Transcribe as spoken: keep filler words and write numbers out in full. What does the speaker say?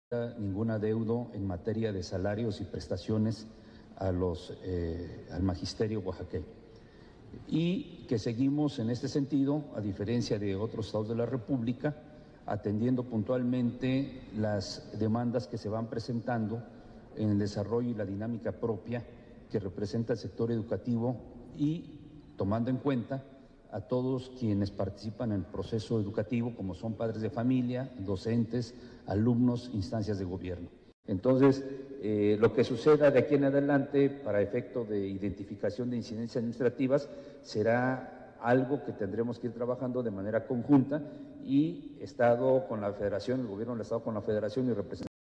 ningún adeudo en materia de salarios y prestaciones a los, eh, al magisterio oaxaqueño. Y que seguimos en este sentido, a diferencia de otros estados de la República, atendiendo puntualmente las demandas que se van presentando en el desarrollo y la dinámica propia que representa el sector educativo y tomando en cuenta a todos quienes participan en el proceso educativo, como son padres de familia, docentes, alumnos, instancias de gobierno. Entonces, eh, lo que suceda de aquí en adelante para efecto de identificación de incidencias administrativas será algo que tendremos que ir trabajando de manera conjunta y Estado con la Federación, el gobierno del Estado con la Federación y representación